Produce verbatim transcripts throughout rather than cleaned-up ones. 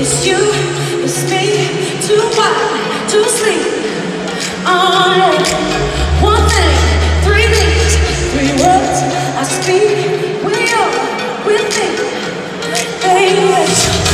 It's you, it's me, too wide to sleep. Oh, one thing, three things, three words I speak. We are with me, baby.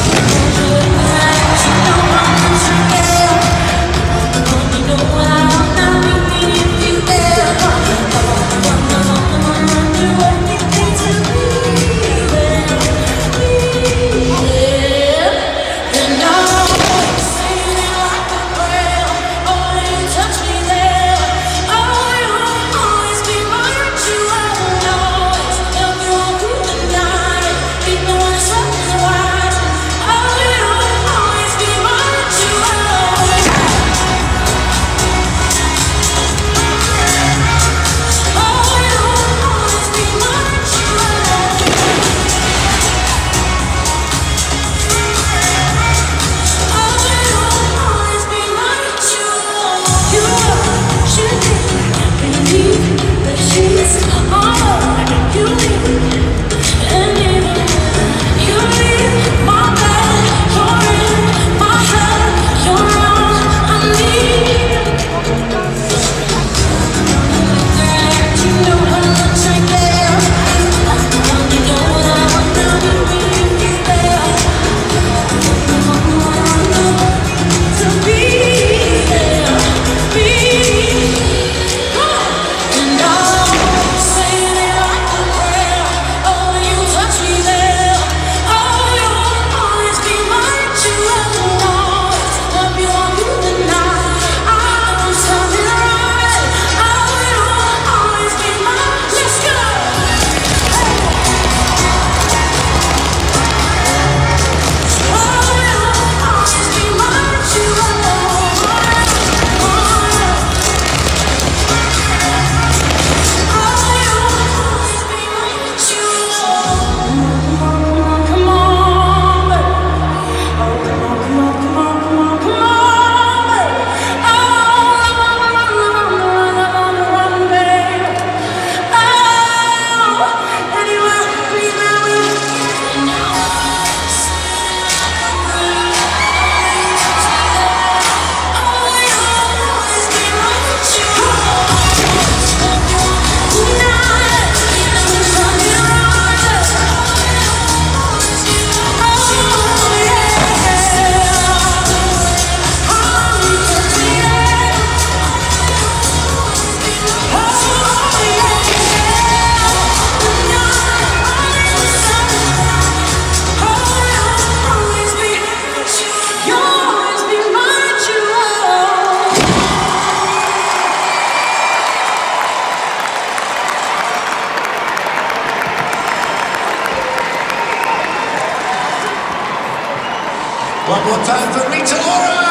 One more time for Rita Ora!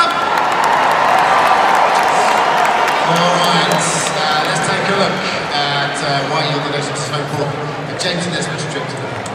Alright, uh, let's take a look at uh, why you're the most successful for James Nesbitt's trip to the